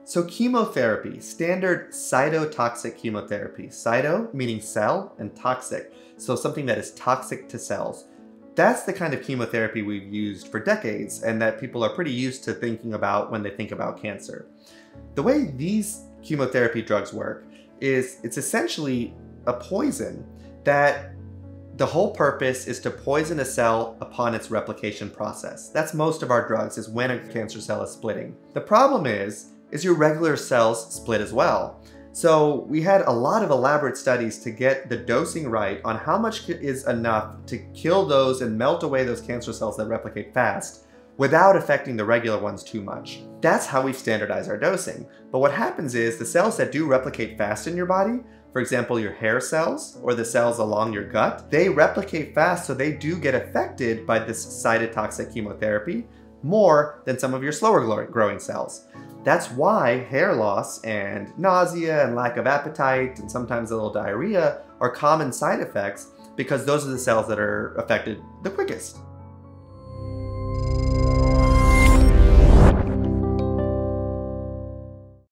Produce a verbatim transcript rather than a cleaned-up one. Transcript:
So chemotherapy, standard cytotoxic chemotherapy. Cyto meaning cell and toxic, so something that is toxic to cells. That's the kind of chemotherapy we've used for decades and that people are pretty used to thinking about when they think about cancer. The way these chemotherapy drugs work is it's essentially a poison that the whole purpose is to poison a cell upon its replication process. That's most of our drugs, is when a cancer cell is splitting. The problem is, is your regular cells split as well. So we had a lot of elaborate studies to get the dosing right on how much is enough to kill those and melt away those cancer cells that replicate fast without affecting the regular ones too much. That's how we standardize our dosing. But what happens is the cells that do replicate fast in your body, for example, your hair cells or the cells along your gut, they replicate fast, so they do get affected by this cytotoxic chemotherapy more than some of your slower growing cells. That's why hair loss and nausea and lack of appetite and sometimes a little diarrhea are common side effects, because those are the cells that are affected the quickest.